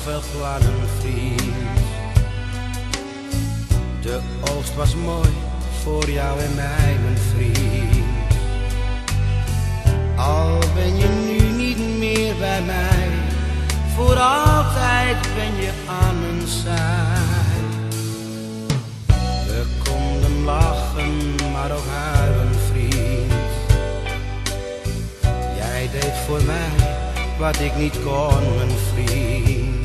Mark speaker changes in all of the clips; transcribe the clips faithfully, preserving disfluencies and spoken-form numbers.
Speaker 1: zoveel plannen, vriend. De oogst was mooi voor jou en mij, mijn vriend. Al ben je nu niet meer bij mij, voor altijd ben je aan mijn zij. We konden lachen, maar ook huilen, vriend. Jij deed voor mij wat ik niet kon, mijn vriend.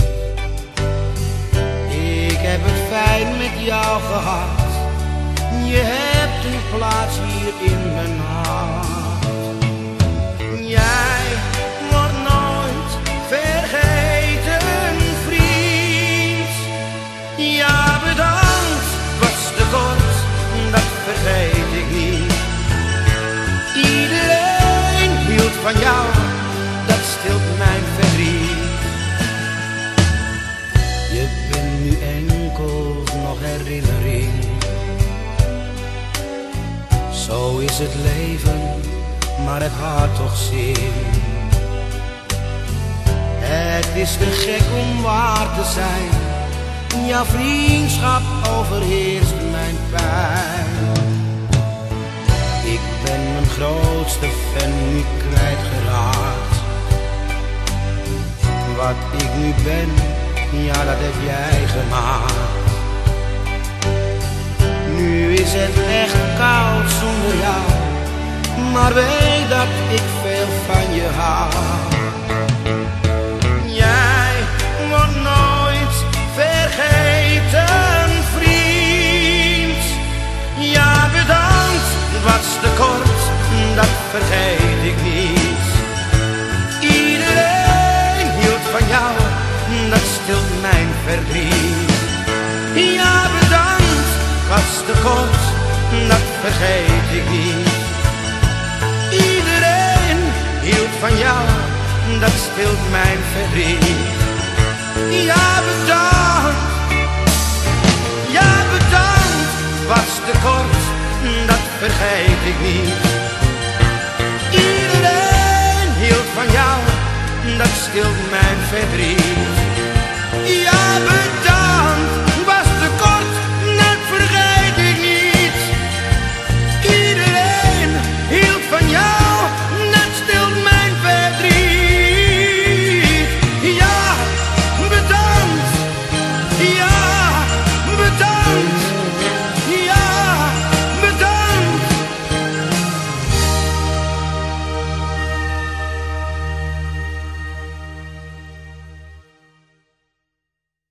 Speaker 1: Ik heb het fijn met jou gehad. Je hebt een plaats hier in mijn hart. Jij wordt nooit vergeten, vriend. Ja, bedankt, was te kort, dat vergeet ik niet. Iedereen hield van jou, dat stilt mijn verdriet. Je bent nu enkel nog herinnering. Zo is het leven, maar het had toch zin. Het is te gek om waar te zijn. Jouw vriendschap overheerst mijn pijn. Ik ben mijn grootste fan nu kwijtgeraakt. Wat ik nu ben, ja, dat heb jij gemaakt. Nu is het echt koud zonder jou, maar weet dat ik veel van je hou. Jij wordt nooit vergeten, vriend. Ja, bedankt, het was te kort, dat vergeet ik niet. Iedereen hield van jou, dat stilt mijn verdriet. Ja, bedankt, was te kort, dat vergeet ik niet. Iedereen hield van jou, dat stilt mijn verdriet. Ja, bedankt, ja, bedankt, was te kort, dat vergeet ik niet. Iedereen hield van jou, dat stilt mijn verdriet.